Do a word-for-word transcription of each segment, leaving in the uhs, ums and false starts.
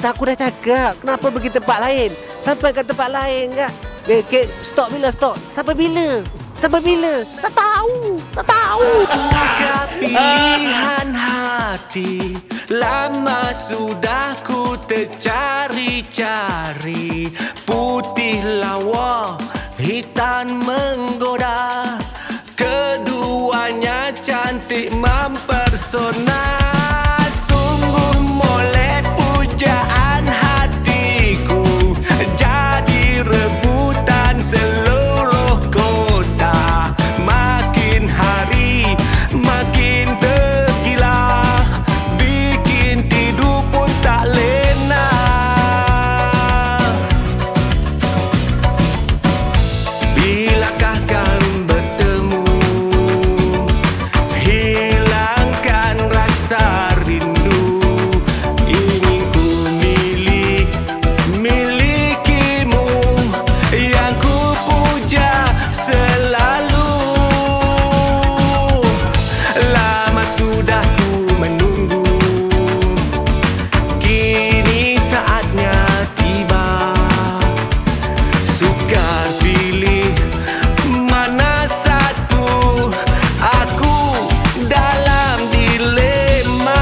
aku dah cakap. Kenapa pergi tempat lain? Sampai ke tempat lain kak. Eh, okay, stop bila stop? Sampai bila? Sampai bila? Tak tahu. Tak tahu. Bukan pilihan hati. Lama sudah ku tercari-cari. Putih lawa, hitam menggoda. Keduanya cantik mempersona. Sungguh molek pujaan hatiku. Jadi rebutan seluruh kota. Makin hari makin tergila. Bikin tidur pun tak lena. Bilakah kan bertemu, hilangkan rasa rindu. Ingin ku milik, milikimu, yang ku puja selalu. Lama sudah ku menunggu, kini saatnya tiba. Sukar pilih mana satu, aku dalam dilema.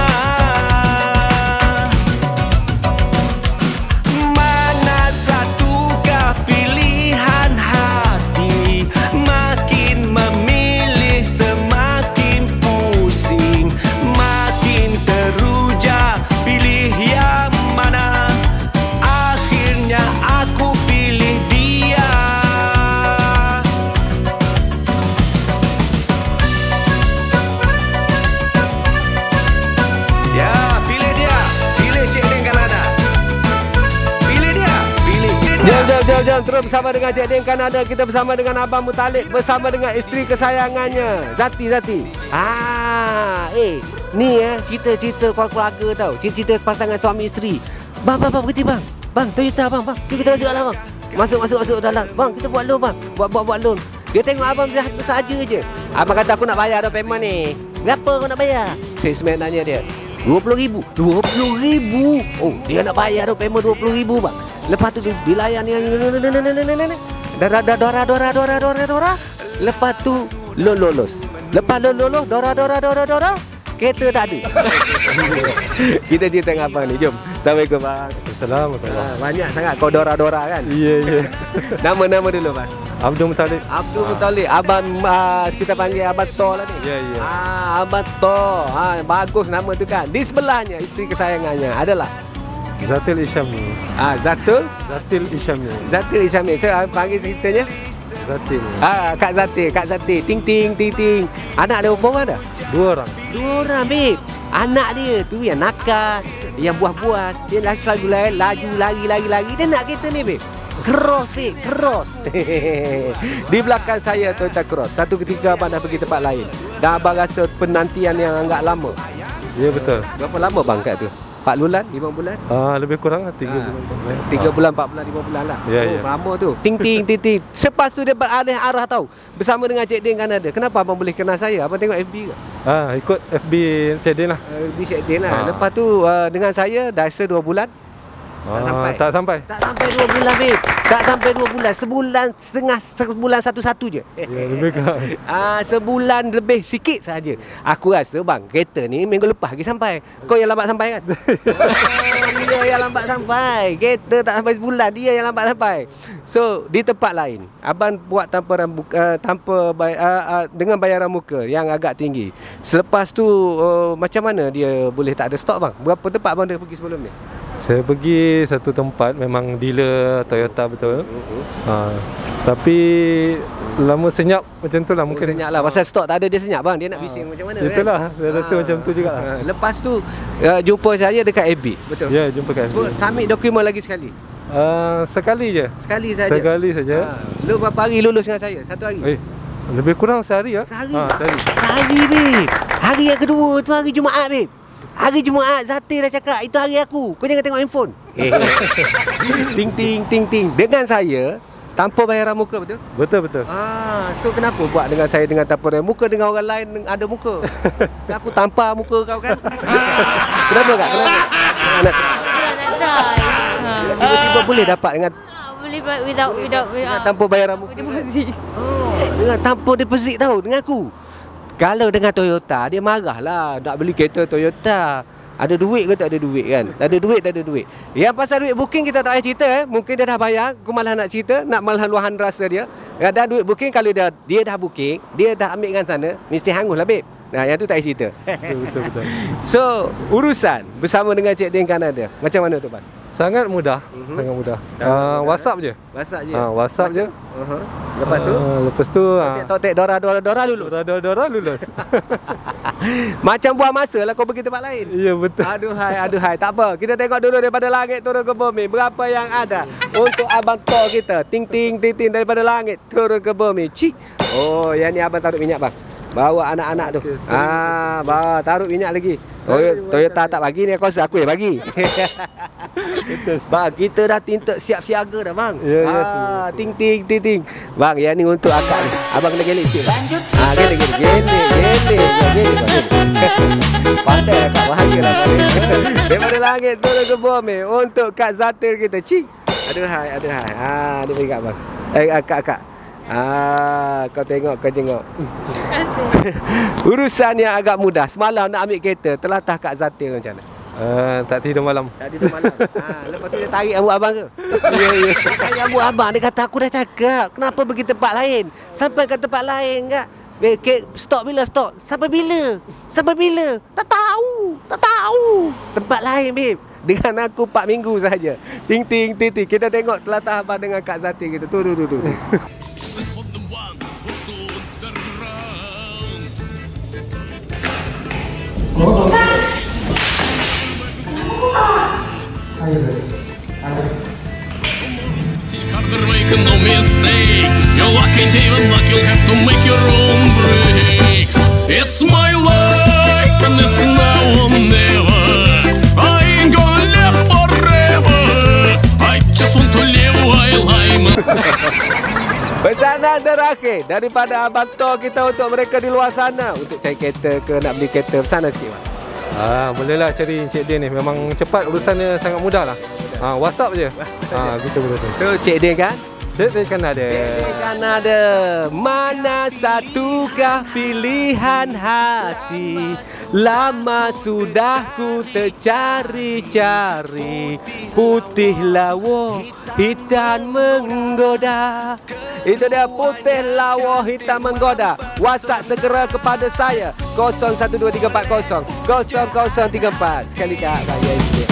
Mana satukah pilihan hati? Makin memilih semakin pusing. Makin teruja pilih yang mana. Akhirnya aku pilih dia. Ya, pilih dia. Pilih Cik Din Kanada. Pilih dia. Pilih Cik dia. Jom, jom, jom, jom. Terus bersama dengan Cik Din Kanada. Kita bersama dengan Abang Muttalib. Bersama dengan isteri kesayangannya, Zati, Zati. Ah, eh. Ni eh, cerita-cerita keluarga tau. Cerita-cerita pasangan suami isteri. Bang, bang, bang, berhenti bang. Bang, Toyota bang, bang. Kita masuk dalam bang. Masuk, masuk, masuk dalam. Bang, kita buat loan bang. Buat, buat, buat loan. Dia tengok abang saja je. Abang kata aku nak bayar dah payment ni. Berapa kau nak bayar? Salesman tanya dia. dua puluh ribu. dua puluh ribu. Oh, dia nak bayar dah payment dua puluh ribu bang. Lepas tu dilayan yang Dora, dora, dora, dora, dora, dora. Lepas tu loan lolos. Lepas loan lolos, dora, dora, dora, dora. Kereta tak ada. Kita cerita dengan abang ni. Jom. Assalamualaikum bang. Assalamualaikum. Ah, banyak sangat kau dora-dora kan? Ya, ya. Nama-nama dulu bang. Abdul Muttalib. Abdul Muttalib. Abang uh, kita panggil Abang Tor lah ni. Ya, ya. Ah, Abang Tor. Ah, bagus nama tu kan. Di sebelahnya isteri kesayangannya adalah Zatil Isyami. ah Zatul Zatil Isyami. Zatil Isyami. Saya panggil ceritanya Zatil. ah Kak Zatil, Kak Zatil. Ting ting ting ting. Anak ada berapa orang dah? Dua orang. Dua orang, babe. Anak dia tu yang nakal, yang buah-buah. Dia lah selalu lari, laju, lari, lari, lari. Dia nak kereta ni, babe. Cross, babe. Cross. Di belakang saya Toyota Cross. Satu ketika abang dah pergi tempat lain. Dan abang rasa penantian yang agak lama. Ya, betul. Berapa lama bang kat tu? empat bulan, lima bulan? Ah, lebih kurang lah tiga Ah, bulan. empat bulan. tiga bulan, empat bulan, lima bulan lah. Ya, Oh, ya. lama tu. Ting ting ting ting. Lepas tu dia beralih arah tau. Bersama dengan Cik Din Kanada. Kenapa abang boleh kenal saya? Abang tengok F B ke? Ah, ikut F B Cik Din lah. Uh, di Cik Din lah. Ah. Lepas tu uh, dengan saya dah rasa dua bulan. Ah, sampai. tak sampai. Tak sampai dua bulan, babe. Tak sampai dua bulan. Sebulan setengah, sebulan satu-satu je. Ya, lebih kurang. Ah, sebulan lebih sikit saja. Aku rasa bang, kereta ni minggu lepas lagi sampai. Kau yang lambat sampai kan? Ah, dia yang lambat sampai. Kereta tak sampai sebulan, dia yang lambat sampai. So, di tempat lain, abang buat tanpa rambu, uh, tanpa bay, uh, uh, dengan bayaran muka yang agak tinggi. Selepas tu uh, macam mana dia boleh tak ada stok bang? Berapa tempat bang dia pergi sebelum ni? Saya pergi satu tempat memang dealer Toyota betul. Uh-huh. Ah, tapi lama senyap macam tu lah Mungkin mungkin. senyap lah. Pasal stok tak ada dia senyap bang. Dia nak bising macam mana Itulah, kan? saya rasa macam tu jugalah. Ah, lepas tu uh, jumpa saya dekat F B. Betul. Ya, jumpa kat So, submit dokumen lagi sekali. Ah, sekali je. Sekali saja. Sekali saja. Ha. Lu berapa hari lulus dengan saya? Satu hari? Eh, lebih kurang sehari ya? Sehari? Ah, sehari. Sehari, babe. Hari yang kedua tu hari Jumaat, babe. Hari Jumaat, Zatil dah cakap, itu hari aku. Kau jangan tengok handphone. Eh. ting, ting, ting, ting. Dengan saya, tanpa bayaran muka, betul? Betul, betul. Ah, so kenapa buat dengan saya dengan tanpa bayaran muka? Dengan orang lain ada muka. Aku tanpa muka kau kan? Kenapa kak? Kenapa? Nak Nak try. boleh dapat dengan Ah, boleh buat without without dengan without tanpa bayaran muka. deposit. Oh, dengan tanpa deposit tahu dengan aku. Kalau dengan Toyota dia marahlah nak beli kereta Toyota. Ada duit ke tak ada duit kan? Ada duit tak ada duit. Yang pasal duit booking kita tak payah cerita eh. Mungkin dia dah bayar, aku malah nak cerita, nak malah luahan rasa dia. Ada duit booking kalau dia dia dah booking, dia dah ambil kan sana, mesti hangus lah babe. Nah, yang tu tak payah cerita. Betul, betul, betul. So, urusan bersama dengan Cik Din Kanada. Macam mana tu, Pan? Sangat mudah, Mhm. sangat mudah. Sangat Uh, mudah, WhatsApp je. WhatsApp je. Ah, WhatsApp je. Uh-huh. Lepas tu, Uh, lepas tu ah, tok-tek Dora Dora Dora lulus. Dora-dora lulus. Macam buang masa lah kau pergi tempat lain. Ya, betul. Aduhai, aduhai. Tak apa. Kita tengok dulu daripada langit turun ke bumi. Berapa yang ada untuk abang Tor kita. Ting, ting, ting, ting. Daripada langit turun ke bumi. Cik. Oh, yang ni abang taruh minyak bang. Bawa anak-anak tu. Okey, Ah, bawa taruh minyak lagi. Toyota, Toyota tak bagi ni, aku rasa aku yang bagi. Bang, kita dah tinta siap siaga dah bang. Ya, ya, Ah, ting, ting, ting, ting. Bang, yang ni untuk akak ni. Abang kena gelek sikit bang. Lanjut. Ah, gelek, gelek, gelek, gelek, gelek, gelek. Pandai lah kak, bahagia lah kak. Daripada langit turun ke bumi untuk Kak Zatil kita. Cik. Aduhai, aduhai. Ah, dia bagi kat bang. Eh, kak, kak. Ah, kau tengok, kau jengok. Urusan yang agak mudah. Semalam nak ambil kereta, telatah Kak Zatil macam mana? Uh, tak tidur malam. Tak tidur malam. Ah, lepas tu dia tarik rambut abang ke? Ya, ya. Tarik rambut abang, dia kata aku dah cakap. Kenapa pergi tempat lain? Sampai ke tempat lain kak. Eh, ke, stop bila stop? Sampai bila? Sampai bila? Tak tahu. Tak tahu. Tempat lain babe. Dengan aku empat minggu sahaja. Ting ting ting ting. Kita tengok telatah abang dengan Kak Zatil kita. Tu tu tu tu. Harder make no mistake. You're lucky even luck you'll have to make your own breaks. It's my life and it's now or never. I ain't gonna live forever. I just want to live while I'm Pesanan terakhir daripada Abang Tor kita untuk mereka di luar sana. Untuk cari kereta ke nak beli kereta. Pesanan sikit bang. Ah, bolehlah cari Cik Din ni. Memang cepat, urusannya sangat mudah lah. Ah, WhatsApp je. Ah, betul betul. So Cik Din kan? Cik Din kan ada. Cik Din kan ada. Mana satukah pilihan hati? Lama sudah ku tercari-cari. Putih lawa, hitam menggoda. Itu dia putih lawa, hitam menggoda. WhatsApp segera kepada saya kosong satu dua tiga empat kosong kosong kosong tiga empat. Sekali kak raya ini.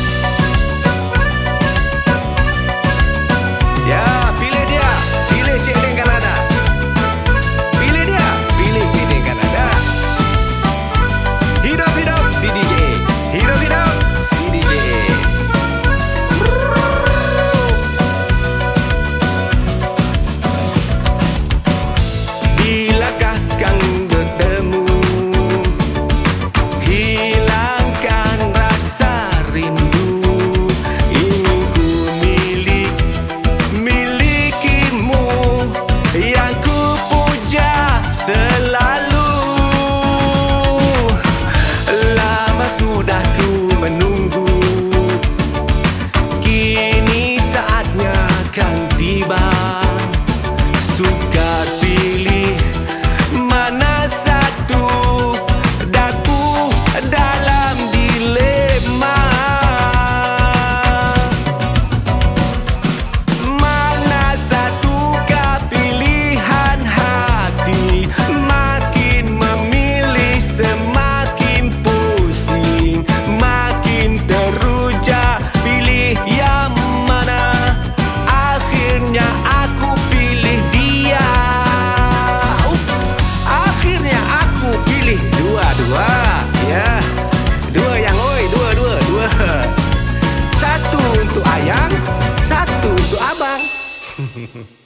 Ya, pilih dia. Pilih Cik Din Kanada. Pilih dia. Pilih Cik Din Kanada. Hidup-hidup C D J. Hidup-hidup C D J. Bilakah kang bertemu, hilangkan rasa rindu. Ingin ku milik, milikimu, yang ku puja selalu. Lama sudah ku menunggu, kini saatnya akan tiba. Sukar pilih mana satu, daku dalam dilema. Mana satukah pilihan hati? Makin memilih semakin pusing, makin teruja. Pilih yang mana? Akhirnya aku pilih dia. Ups, akhirnya aku pilih dua-dua. Ya, dua yang oi, dua-dua, dua. Satu untuk ayang, satu untuk abang.